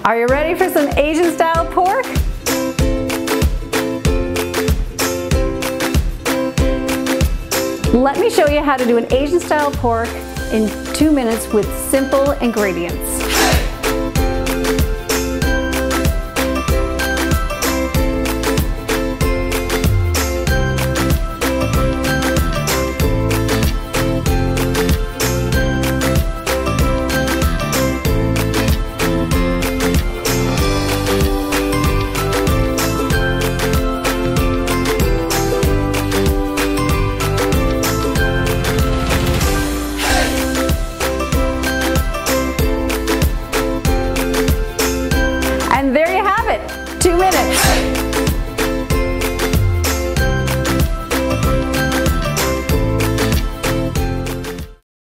Are you ready for some Asian style pork? Let me show you how to do an Asian style pork in 2 minutes with simple ingredients.